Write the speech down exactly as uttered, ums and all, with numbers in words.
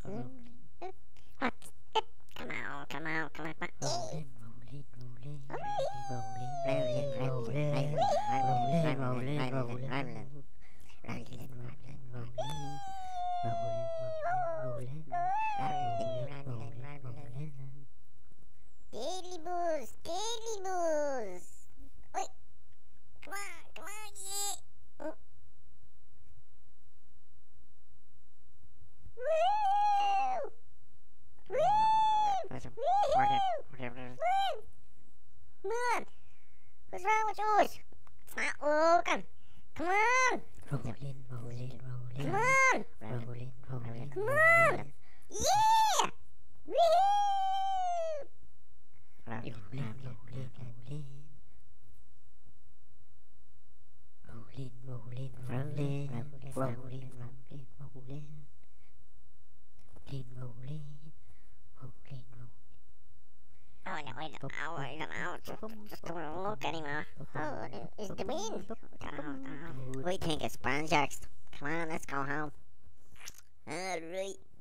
Come on, come on, come on, come on. Rolling, rolling, rolling, rolling, rolling, rolling, rolling, rolling, rolling, rolling. Rolling, rolling, rolling, rolling, rolling, rolling, rolling. Daily blues, daily blues. Wait, come on, come on, yeah. Oh. Woo! Woo! Woo! Come on! What's wrong with yours? It's not working. Come on! Rolling, rolling, rolling. Come on! Rolling, rolling, Come rolling. on! Yeah! Woo! Rolling, rolling, rolling. Rolling, rolling, rolling. Rolling, rolling, rolling. Rolling, rolling, rolling. Oh, no, I don't, oh, I don't know. Just, just don't look anymore. Oh, is the wind? Oh, oh. We think it's banjacks. Come on, let's go home. Alright.